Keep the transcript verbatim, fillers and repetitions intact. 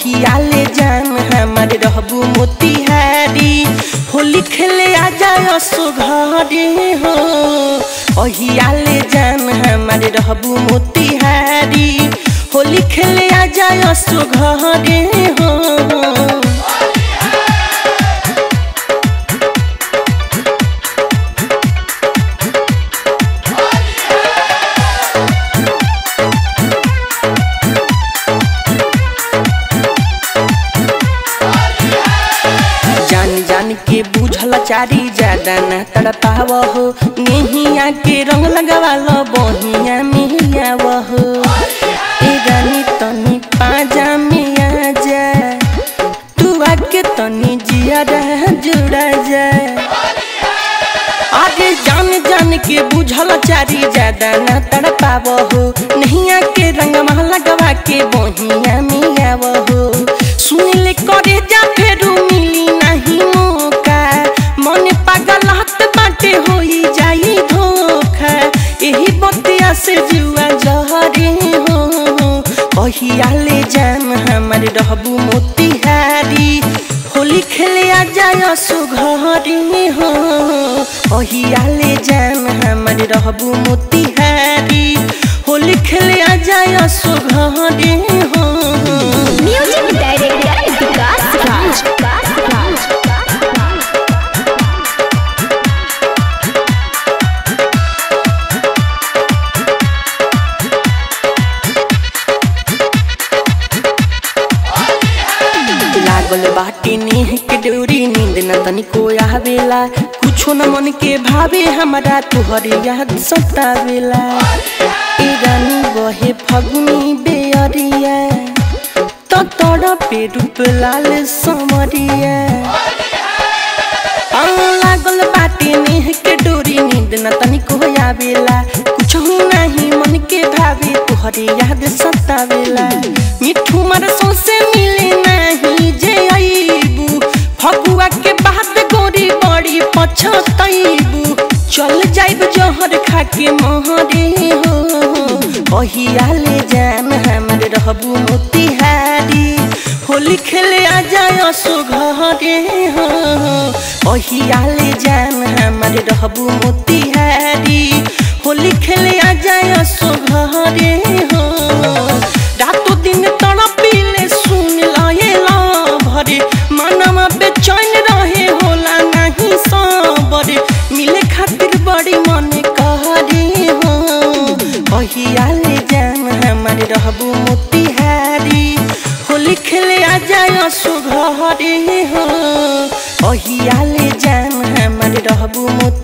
कहियाले जान हमारे रहबू मोतिहारी होली खेले आ जाए सो घरे हो कहियाले जान हमारे रहबू मोतिहारी होली खेले आ जाए सो घरे हो के बुझल चारी ज्यादा न तड़पाव हो नेहिया के रंग लगावाल बहिया में आवह ए रानी तनी पाजा में आ जा तू आके तनी जिया रह जुड़ा जा आगे जान जान के बुझल चारी ज्यादा न तड़पाव हो नेहिया के रंग लगवा के बहिया में आवह सुन ले करे जा फेरू मिली नहीं मन पागल हाथ बाटे होई जाई धोखा यही बतिया से जुआ जहरे हो कहियाले जान हमारे रहबू मोतिहारी होली खेले आ जाए सो घरे हो कहियाले जान हमारे रहबू मोतिहारी होली खेले आ जाए सो घरे हो म्यूजिक डायरेक्टर विकास राज लागल बाटी नेह के डोरी नींद न तनिको आवेला कुछो न मन के भावे हमारा तुहरे याद सतावेला ए रानी बहे फगुनी बेअरिया तो तोड़ पे रूप लाल समरिया लागल बाटी नेह के डोरी नींद न तनिको आवेला कुछो नहीं मन के भावे तुहरे याद सतावेला मिठू मर सौसे मिले नहीं जे आईबू फगुआ के बाद गोरी बड़ी पछतईबू चल जाइब जहर खा के महरे हो कहियाले जान हमारे रहबू मोतिहारी होली खेले आ जाए सो घरे हो कहियाले जान हमारे रहबू मोतिहारी होली खेले आ जाए सो घरे हो रातों दिन तड़पीले सुन लाए ला भरे मनवा बेचैन रहे होला नहीं सबरे मिले खातिर बड़ी मन कहरे हो कहियाले जान हमारे रहबू मोतिहारी होली खेले आ जाए सो घरे हो कहियाले जान हमारे रहबू मोतिहारी